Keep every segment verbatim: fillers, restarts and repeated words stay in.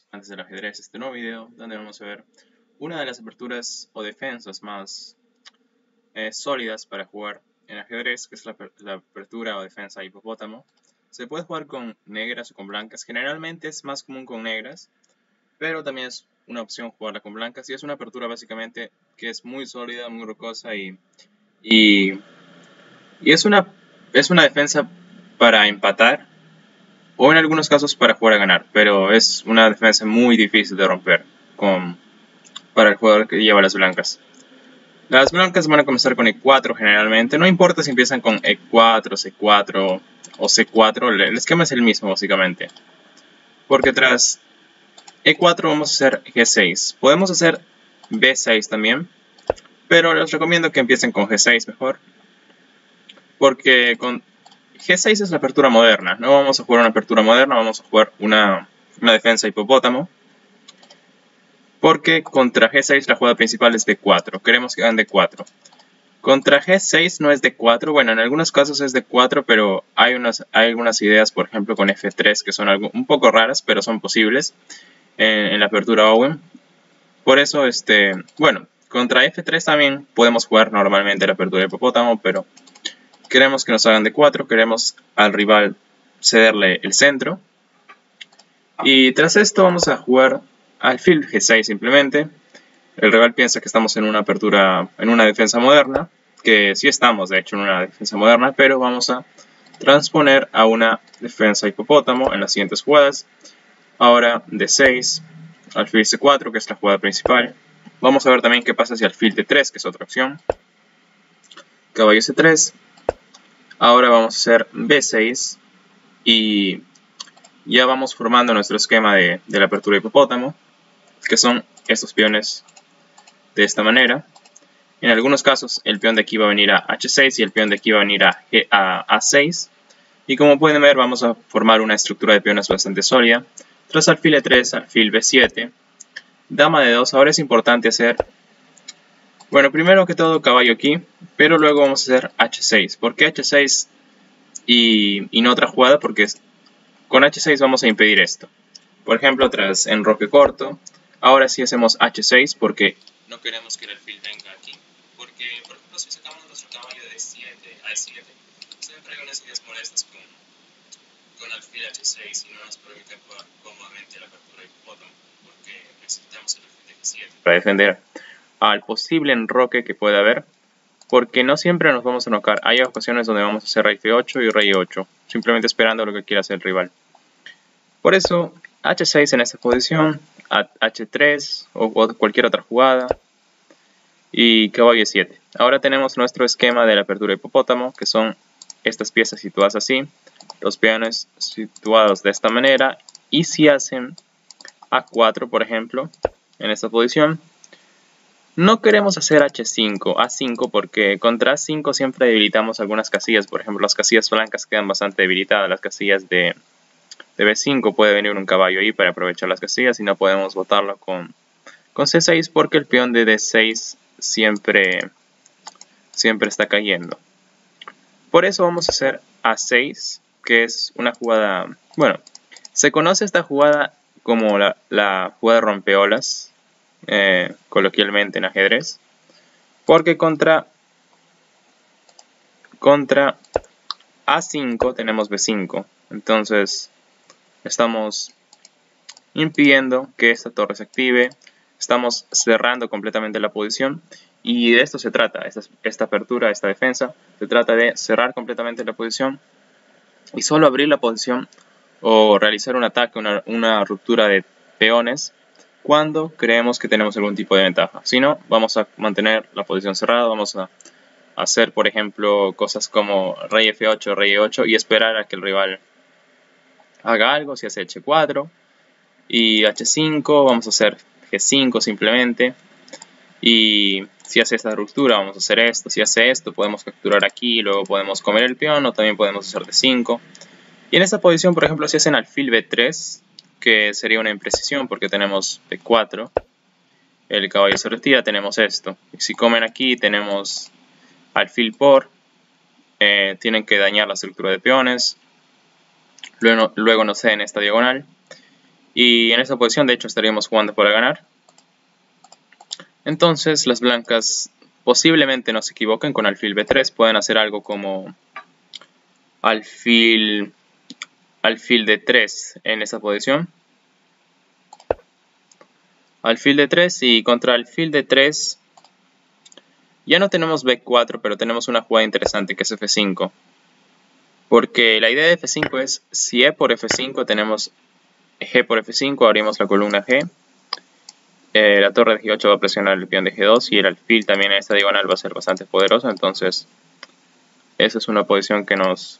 Antes del ajedrez, este nuevo video donde vamos a ver una de las aperturas o defensas más eh, sólidas para jugar en ajedrez, que es la, la apertura o defensa hipopótamo. Se puede jugar con negras o con blancas, generalmente es más común con negras, pero también es una opción jugarla con blancas, y es una apertura básicamente que es muy sólida, muy rocosa y, y, y es, una, es una defensa para empatar o en algunos casos para jugar a ganar, pero es una defensa muy difícil de romper con, para el jugador que lleva las blancas. Las blancas van a comenzar con E cuatro generalmente, no importa si empiezan con E cuatro, C cuatro o C cuatro, el esquema es el mismo básicamente. Porque tras E cuatro vamos a hacer G seis, podemos hacer B seis también, pero les recomiendo que empiecen con G seis mejor. Porque con G seis es la apertura moderna, no vamos a jugar una apertura moderna, vamos a jugar una, una defensa hipopótamo. Porque contra G seis la jugada principal es D cuatro, queremos que hagan D cuatro. Contra G seis no es D cuatro, bueno, en algunos casos es D cuatro, pero hay, unas, hay algunas ideas, por ejemplo, con F tres que son algo, un poco raras, pero son posibles en, en la apertura Owen. Por eso, este, bueno, contra F tres también podemos jugar normalmente la apertura de hipopótamo, pero queremos que nos hagan D cuatro, queremos al rival cederle el centro. Y tras esto vamos a jugar alfil G seis simplemente. El rival piensa que estamos en una apertura, en una defensa moderna, que sí estamos de hecho en una defensa moderna, pero vamos a transponer a una defensa hipopótamo en las siguientes jugadas. Ahora D seis, alfil C cuatro, que es la jugada principal. Vamos a ver también qué pasa si alfil D tres, que es otra opción. Caballo C tres. Ahora vamos a hacer B seis y ya vamos formando nuestro esquema de, de la apertura hipopótamo, que son estos peones de esta manera. En algunos casos el peón de aquí va a venir a H seis y el peón de aquí va a venir a, G, a A seis. Y como pueden ver, vamos a formar una estructura de peones bastante sólida. Tras alfil E tres, alfil B siete, dama de dos. Ahora es importante hacer, bueno, primero que todo caballo aquí, pero luego vamos a hacer H seis. ¿Por qué H seis y, y no otra jugada? Porque con H seis vamos a impedir esto. Por ejemplo, tras enroque corto, ahora sí hacemos H seis porque no queremos que el alfil venga aquí. Porque, por ejemplo, si sacamos nuestro caballo de siete a E siete, siempre hay unas ideas molestas con, con alfil H seis y no nos permiten jugar cómodamente la apertura de hipopótamo, porque necesitamos el alfil de G siete para defender al posible enroque que pueda haber, porque no siempre nos vamos a enrocar. Hay ocasiones donde vamos a hacer rey F ocho y rey E ocho, simplemente esperando lo que quiera hacer el rival. Por eso, H seis en esta posición, H tres o cualquier otra jugada, y caballo E siete. Ahora tenemos nuestro esquema de la apertura de hipopótamo, que son estas piezas situadas así, los peones situados de esta manera, y si hacen A cuatro, por ejemplo, en esta posición, no queremos hacer H cinco, A cinco, porque contra A cinco siempre debilitamos algunas casillas. Por ejemplo, las casillas blancas quedan bastante debilitadas, las casillas de, de B cinco puede venir un caballo ahí para aprovechar las casillas y no podemos botarlo con, con C seis porque el peón de D seis siempre, siempre está cayendo. Por eso vamos a hacer A seis, que es una jugada, bueno, se conoce esta jugada como la, la jugada rompeolas, eh, coloquialmente en ajedrez, porque contra, contra A cinco tenemos B cinco, entonces estamos impidiendo que esta torre se active, estamos cerrando completamente la posición. Y de esto se trata, esta, esta apertura, esta defensa, se trata de cerrar completamente la posición y solo abrir la posición o realizar un ataque, una, una ruptura de peones cuando creemos que tenemos algún tipo de ventaja. Si no, vamos a mantener la posición cerrada, vamos a hacer, por ejemplo, cosas como rey F ocho, rey E ocho y esperar a que el rival haga algo, si hace H cuatro y H cinco, vamos a hacer G cinco simplemente. Y si hace esta ruptura vamos a hacer esto, si hace esto podemos capturar aquí, luego podemos comer el peón o también podemos hacer D cinco. Y en esta posición, por ejemplo, si hacen alfil B tres, que sería una imprecisión porque tenemos B cuatro, el caballo se retira, tenemos esto. Y si comen aquí tenemos alfil por, eh, tienen que dañar la estructura de peones, luego, luego nos ceden esta diagonal. Y en esa posición de hecho estaríamos jugando para ganar. Entonces las blancas posiblemente no se equivoquen con alfil be tres. Pueden hacer algo como alfil, alfil de tres en esa posición. Alfil de tres y contra alfil de tres ya no tenemos be cuatro, pero tenemos una jugada interesante que es efe cinco. Porque la idea de efe cinco es, si e por efe cinco tenemos ge por efe cinco, abrimos la columna ge. Eh, la torre de ge ocho va a presionar el peón de ge dos y el alfil también en esta diagonal va a ser bastante poderoso. Entonces, esa es una posición que nos,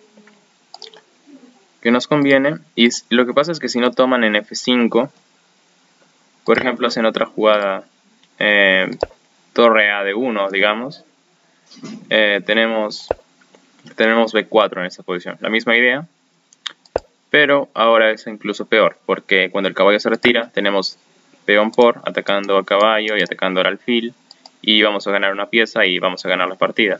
que nos conviene. Y lo que pasa es que si no toman en efe cinco, por ejemplo, hacen otra jugada, eh, torre a de uno, digamos, eh, tenemos... Tenemos be cuatro en esta posición, la misma idea, pero ahora es incluso peor, porque cuando el caballo se retira, tenemos peón por atacando a caballo y atacando al alfil, y vamos a ganar una pieza y vamos a ganar la partida.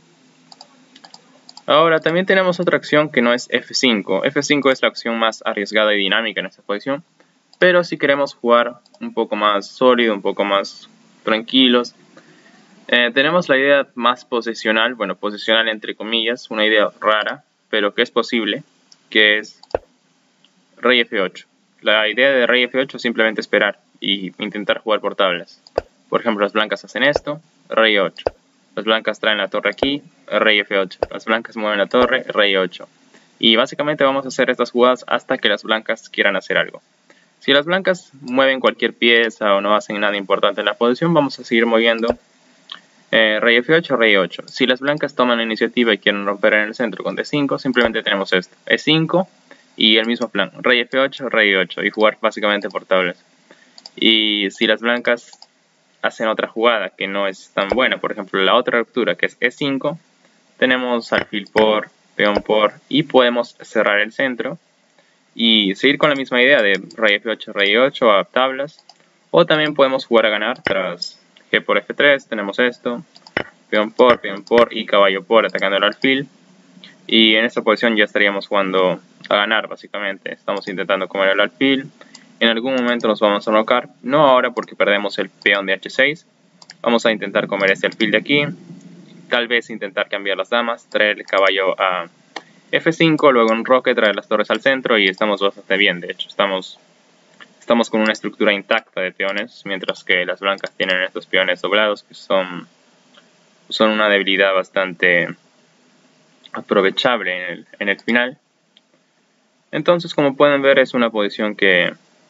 Ahora también tenemos otra acción que no es efe cinco. efe cinco es la acción más arriesgada y dinámica en esta posición, pero si queremos jugar un poco más sólido, un poco más tranquilos, Eh, tenemos la idea más posicional, bueno, posicional entre comillas, una idea rara, pero que es posible, que es rey efe ocho. La idea de rey efe ocho es simplemente esperar y intentar jugar por tablas. Por ejemplo, las blancas hacen esto, rey ocho. Las blancas traen la torre aquí, rey efe ocho. Las blancas mueven la torre, rey ocho. Y básicamente vamos a hacer estas jugadas hasta que las blancas quieran hacer algo. Si las blancas mueven cualquier pieza o no hacen nada importante en la posición, vamos a seguir moviendo Eh, rey efe ocho, rey ocho. Si las blancas toman la iniciativa y quieren romper en el centro con de cinco, simplemente tenemos esto, e cinco y el mismo plan, rey efe ocho, rey ocho, y jugar básicamente por tablas. Y si las blancas hacen otra jugada que no es tan buena, por ejemplo la otra ruptura que es e cinco, tenemos alfil por, peón por, y podemos cerrar el centro y seguir con la misma idea de rey efe ocho, rey ocho a tablas, o también podemos jugar a ganar tras ge por efe tres, tenemos esto, peón por, peón por y caballo por atacando el alfil. Y en esta posición ya estaríamos jugando a ganar básicamente. Estamos intentando comer el alfil. En algún momento nos vamos a nocar, no ahora porque perdemos el peón de hache seis. Vamos a intentar comer este alfil de aquí. Tal vez intentar cambiar las damas, traer el caballo a efe cinco, luego en roque traer las torres al centro y estamos bastante bien. De hecho, estamos... Estamos con una estructura intacta de peones, mientras que las blancas tienen estos peones doblados que son, son una debilidad bastante aprovechable en el, en el final. Entonces, como pueden ver, es una posición que,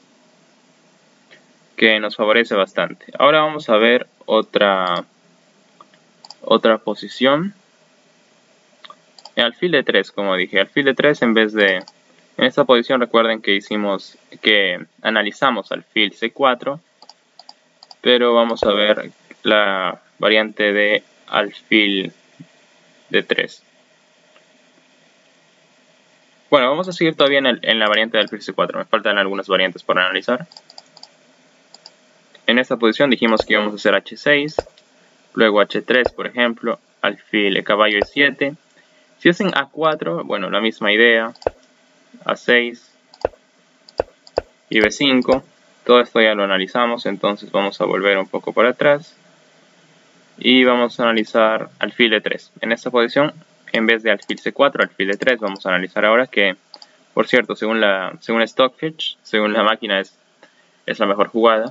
que nos favorece bastante. Ahora vamos a ver otra, otra posición. El alfil de tres, como dije, alfil de tres en vez de... En esta posición recuerden que hicimos, que analizamos alfil ce cuatro, pero vamos a ver la variante de alfil de tres. Bueno, vamos a seguir todavía en, el, en la variante de alfil ce cuatro, me faltan algunas variantes por analizar. En esta posición dijimos que íbamos a hacer hache seis, luego hache tres, por ejemplo, alfil caballo e siete. Si hacen a cuatro, bueno, la misma idea. a seis y be cinco, todo esto ya lo analizamos, entonces vamos a volver un poco para atrás y vamos a analizar alfil de tres. En esta posición, en vez de alfil ce cuatro, alfil de tres, vamos a analizar ahora que, por cierto, según la según Stockfish, según la máquina es, es la mejor jugada.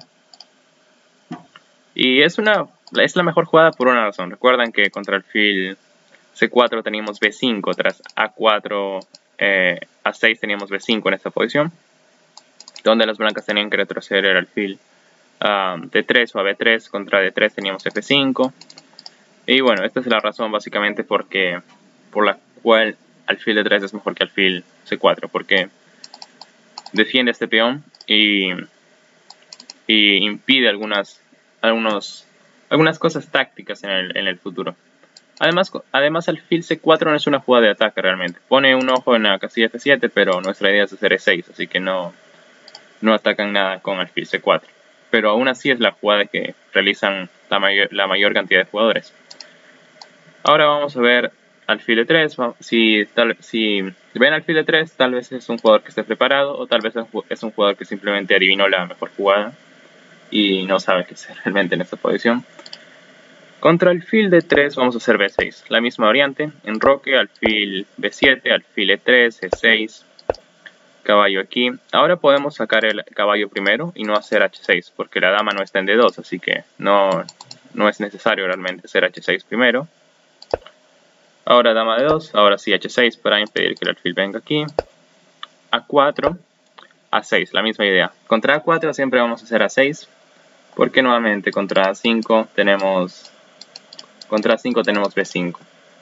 Y es, una, es la mejor jugada por una razón. Recuerdan que contra alfil ce cuatro teníamos be cinco, tras a cuatro, eh, a seis teníamos be cinco en esta posición, donde las blancas tenían que retroceder el alfil um, de tres o a be tres, contra de tres teníamos efe cinco. Y bueno, esta es la razón básicamente porque, por la cual alfil de tres es mejor que alfil ce cuatro, porque defiende este peón y, y impide algunas, algunos, algunas cosas tácticas en el, en el futuro. Además, además alfil ce cuatro no es una jugada de ataque realmente. Pone un ojo en la casilla efe siete, pero nuestra idea es hacer e seis, así que no, no atacan nada con alfil ce cuatro. Pero aún así es la jugada que realizan la mayor, la mayor cantidad de jugadores. Ahora vamos a ver alfil de tres. Si, tal, si Si ven alfil de tres, tal vez es un jugador que esté preparado o tal vez es un jugador que simplemente adivinó la mejor jugada y no sabe qué hacer realmente en esta posición. Contra alfil de tres vamos a hacer be seis, la misma variante, enroque, alfil be siete, alfil e tres, e seis, caballo aquí. Ahora podemos sacar el caballo primero y no hacer hache seis porque la dama no está en de dos, así que no, no es necesario realmente hacer hache seis primero. Ahora dama de dos, ahora sí hache seis para impedir que el alfil venga aquí. a cuatro, a seis, la misma idea. Contra a cuatro siempre vamos a hacer a seis, porque nuevamente contra a cinco tenemos contra a cinco tenemos be cinco.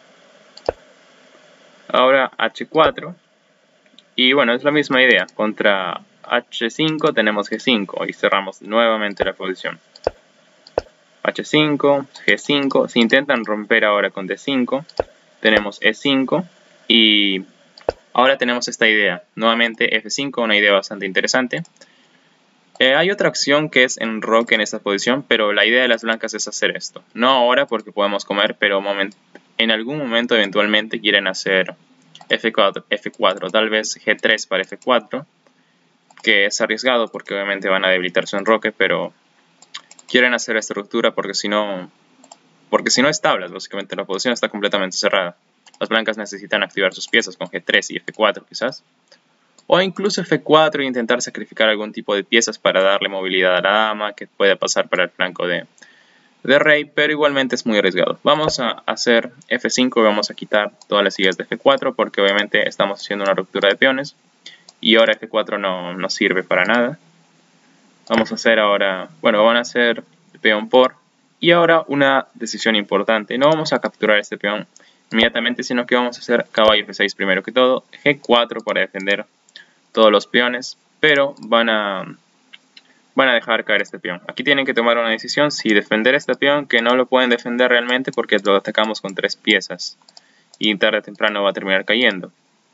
Ahora hache cuatro, y bueno, es la misma idea. Contra hache cinco tenemos ge cinco y cerramos nuevamente la posición. hache cinco, ge cinco, si intentan romper ahora con de cinco, tenemos e cinco y ahora tenemos esta idea, nuevamente efe cinco, una idea bastante interesante. Eh, hay otra opción que es enroque en esta posición, pero la idea de las blancas es hacer esto. No ahora porque podemos comer, pero moment en algún momento eventualmente quieren hacer efe cuatro, efe cuatro, tal vez ge tres para efe cuatro, que es arriesgado porque obviamente van a debilitar su enroque, pero quieren hacer esta ruptura porque si no, porque si no es tablas, básicamente la posición está completamente cerrada. Las blancas necesitan activar sus piezas con ge tres y efe cuatro quizás. O incluso efe cuatro e intentar sacrificar algún tipo de piezas para darle movilidad a la dama, que pueda pasar para el flanco de, de rey, pero igualmente es muy arriesgado. Vamos a hacer efe cinco y vamos a quitar todas las sillas de efe cuatro porque obviamente estamos haciendo una ruptura de peones. Y ahora efe cuatro no, no sirve para nada. Vamos a hacer ahora, bueno, van a hacer peón por. Y ahora una decisión importante, no vamos a capturar este peón inmediatamente, sino que vamos a hacer caballo efe seis primero que todo, ge cuatro para defender todos los peones, pero van a, van a dejar caer este peón. Aquí tienen que tomar una decisión si defender este peón, que no lo pueden defender realmente porque lo atacamos con tres piezas y tarde o temprano va a terminar cayendo.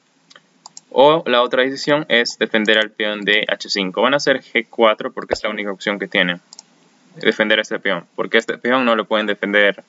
O la otra decisión es defender al peón de hache cinco. Van a hacer ge cuatro porque es la única opción que tienen. Defender este peón, porque este peón no lo pueden defender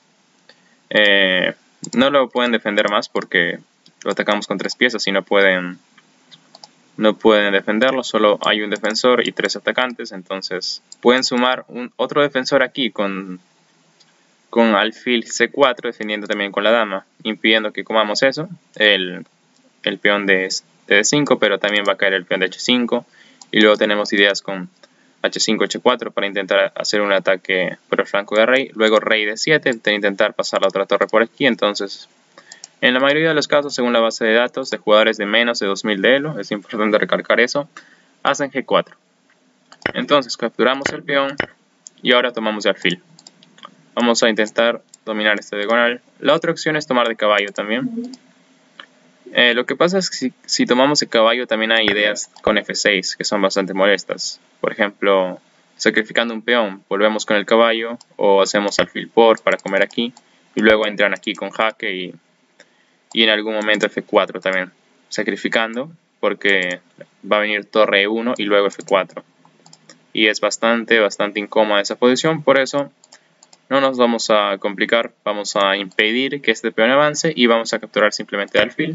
eh, no lo pueden defender más porque lo atacamos con tres piezas y no pueden no pueden defenderlo, solo hay un defensor y tres atacantes, entonces pueden sumar un, otro defensor aquí con, con alfil ce cuatro defendiendo también con la dama, impidiendo que comamos eso, el, el peón de, de de cinco, pero también va a caer el peón de hache cinco y luego tenemos ideas con hache cinco, hache cuatro para intentar hacer un ataque por el flanco de rey, luego rey de siete, para intentar pasar la otra torre por aquí. Entonces en la mayoría de los casos, según la base de datos de jugadores de menos de dos mil de elo, es importante recalcar eso, hacen ge cuatro. Entonces capturamos el peón y ahora tomamos de alfil. Vamos a intentar dominar este diagonal. La otra opción es tomar de caballo también. Eh, lo que pasa es que si, si tomamos de caballo también hay ideas con efe seis que son bastante molestas. Por ejemplo, sacrificando un peón, volvemos con el caballo o hacemos alfil por para comer aquí y luego entran aquí con jaque y... y en algún momento efe cuatro también, sacrificando, porque va a venir torre e uno y luego efe cuatro. Y es bastante, bastante incómoda esa posición, por eso no nos vamos a complicar, vamos a impedir que este peón avance y vamos a capturar simplemente el alfil.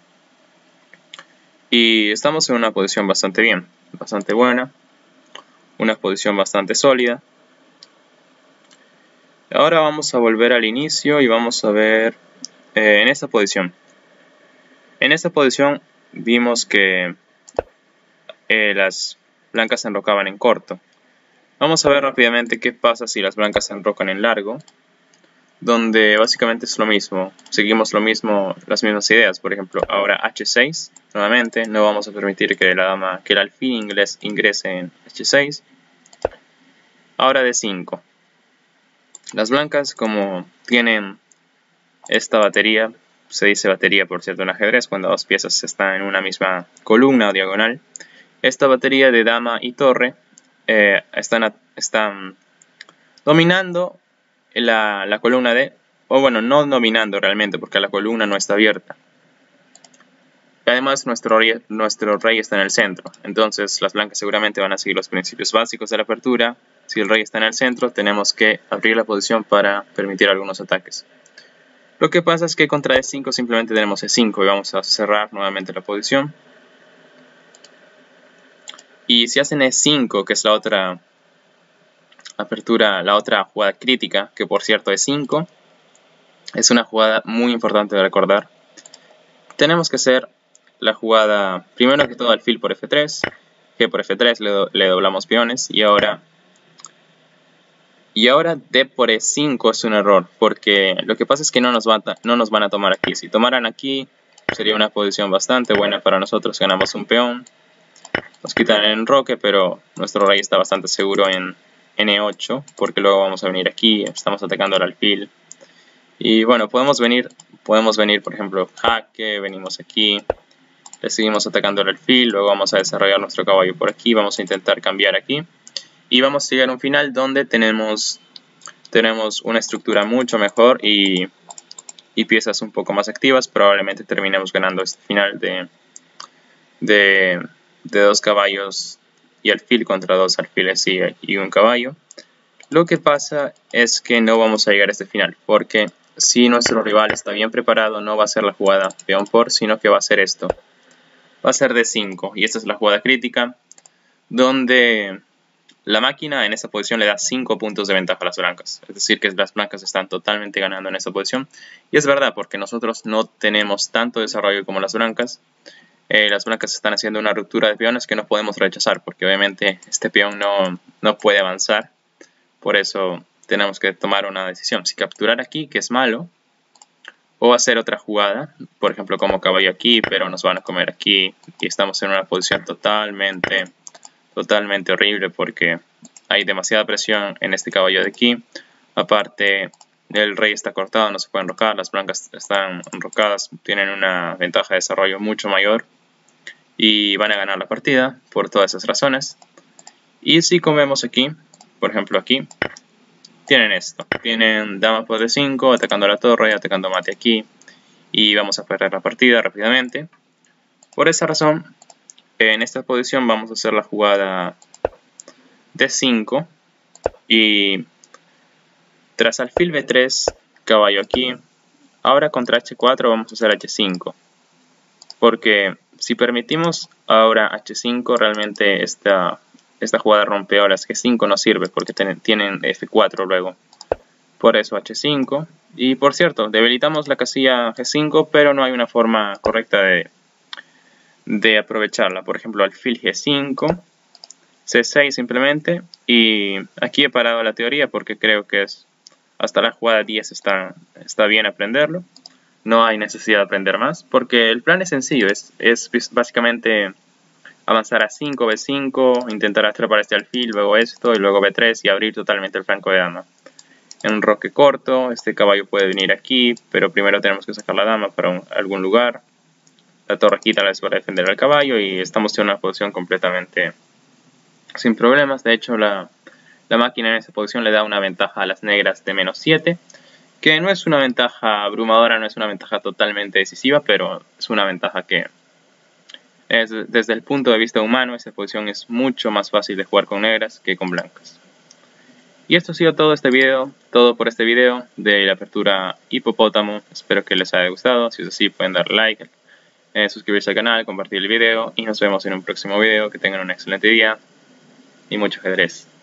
Y estamos en una posición bastante bien, bastante buena, una posición bastante sólida. Ahora vamos a volver al inicio y vamos a ver... Eh, en esta posición. En esta posición vimos que eh, las blancas se enrocaban en corto. Vamos a ver rápidamente qué pasa si las blancas se enrocan en largo, donde básicamente es lo mismo. Seguimos lo mismo, las mismas ideas. Por ejemplo, ahora hache seis, nuevamente, no vamos a permitir que la dama, que el alfil inglés ingrese en hache seis. Ahora de cinco. Las blancas, como tienen esta batería, se dice batería por cierto en ajedrez cuando dos piezas están en una misma columna o diagonal. Esta batería de dama y torre eh, están, están dominando la, la columna de, o bueno, no dominando realmente porque la columna no está abierta. Además nuestro rey, nuestro rey está en el centro, entonces las blancas seguramente van a seguir los principios básicos de la apertura. Si el rey está en el centro, tenemos que abrir la posición para permitir algunos ataques. Lo que pasa es que contra D cinco simplemente tenemos E cinco y vamos a cerrar nuevamente la posición. Y si hacen E cinco, que es la otra apertura, la otra jugada crítica, que por cierto E cinco es una jugada muy importante de recordar. Tenemos que hacer la jugada, primero que todo, alfil por F tres, G por F tres, le, do, le doblamos peones y ahora y ahora D por E cinco es un error, porque lo que pasa es que no nos, van a, no nos van a tomar aquí. Si tomaran aquí sería una posición bastante buena para nosotros, ganamos un peón, nos quitan el enroque, pero nuestro rey está bastante seguro en N ocho, porque luego vamos a venir aquí, estamos atacando al alfil. Y bueno, podemos venir, podemos venir por ejemplo jaque, venimos aquí, le seguimos atacando al alfil, luego vamos a desarrollar nuestro caballo por aquí, vamos a intentar cambiar aquí. Y vamos a llegar a un final donde tenemos, tenemos una estructura mucho mejor y, y piezas un poco más activas. Probablemente terminemos ganando este final de, de, de dos caballos y alfil contra dos alfiles y, y un caballo. Lo que pasa es que no vamos a llegar a este final, porque si nuestro rival está bien preparado, no va a ser la jugada peón por, sino que va a ser esto. Va a ser D cinco, y esta es la jugada crítica, donde la máquina en esta posición le da cinco puntos de ventaja a las blancas. Es decir, que las blancas están totalmente ganando en esta posición. Y es verdad, porque nosotros no tenemos tanto desarrollo como las blancas. Eh, las blancas están haciendo una ruptura de peones que no podemos rechazar, porque obviamente este peón no, no puede avanzar. Por eso tenemos que tomar una decisión. Si capturar aquí, que es malo, o hacer otra jugada, por ejemplo como caballo aquí, pero nos van a comer aquí. Y estamos en una posición totalmente... totalmente horrible porque hay demasiada presión en este caballo de aquí. Aparte, el rey está cortado, no se puede enrocar, las blancas están enrocadas, tienen una ventaja de desarrollo mucho mayor y van a ganar la partida por todas esas razones. Y si comemos aquí, por ejemplo aquí, tienen esto, tienen dama por D cinco, atacando la torre, atacando mate aquí, y vamos a perder la partida rápidamente. Por esa razón, en esta posición vamos a hacer la jugada D cinco y tras alfil B tres, caballo aquí. Ahora contra H cuatro vamos a hacer H cinco, porque si permitimos ahora H cinco, realmente esta, esta jugada rompeolas G cinco no sirve porque ten, tienen F cuatro luego. Por eso H cinco. Y por cierto, debilitamos la casilla G cinco, pero no hay una forma correcta de de aprovecharla. Por ejemplo, alfil G cinco, C seis simplemente, y aquí he parado la teoría porque creo que es hasta la jugada diez está, está bien aprenderlo. No hay necesidad de aprender más, porque el plan es sencillo, es, es básicamente avanzar a cinco, B cinco, intentar atrapar este alfil, luego esto, y luego B tres y abrir totalmente el flanco de dama. En un roque corto, este caballo puede venir aquí, pero primero tenemos que sacar la dama para un, algún lugar. La torre aquí tal vez para defender al caballo y estamos en una posición completamente sin problemas. De hecho, la, la máquina en esa posición le da una ventaja a las negras de menos siete, que no es una ventaja abrumadora, no es una ventaja totalmente decisiva, pero es una ventaja que es, desde el punto de vista humano, esa posición es mucho más fácil de jugar con negras que con blancas. Y esto ha sido todo este video, todo por este video de la apertura hipopótamo. Espero que les haya gustado. Si es así, pueden dar like, Eh, suscribirse al canal, compartir el video y nos vemos en un próximo video. Que tengan un excelente día y mucho ajedrez.